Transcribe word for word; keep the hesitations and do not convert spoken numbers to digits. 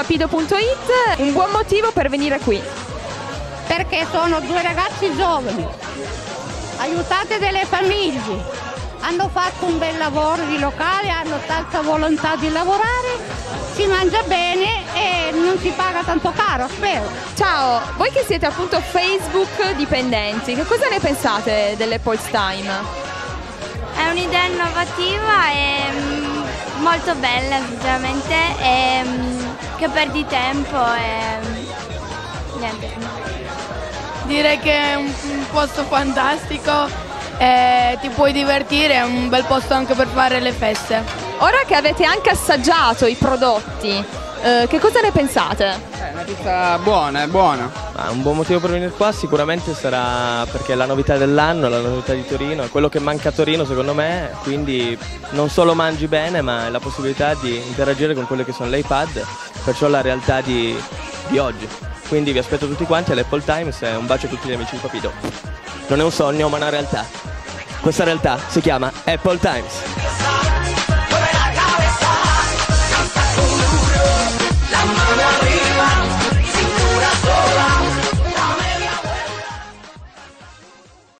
papido punto it, un buon motivo per venire qui. Perché sono due ragazzi giovani, aiutate delle famiglie, hanno fatto un bel lavoro di locale, hanno tanta volontà di lavorare, si mangia bene e non si paga tanto caro, spero. Ciao, voi che siete appunto Facebook dipendenti, che cosa ne pensate dell'Apple's Time? È un'idea innovativa e mm, molto bella sinceramente, e mm, che perdi tempo e mm, niente. Direi che è un, un posto fantastico, eh, ti puoi divertire, è un bel posto anche per fare le feste. Ora che avete anche assaggiato i prodotti, eh, che cosa ne pensate? È una pizza buona, è buona. Ma un buon motivo per venire qua sicuramente sarà perché è la novità dell'anno, la novità di Torino, è quello che manca a Torino secondo me, quindi non solo mangi bene ma è la possibilità di interagire con quelle che sono le iPad, perciò la realtà di, di oggi. Quindi vi aspetto tutti quanti all'Apple Times e un bacio a tutti gli amici di Papido. Non è un sogno ma una realtà. Questa realtà si chiama Apple Times.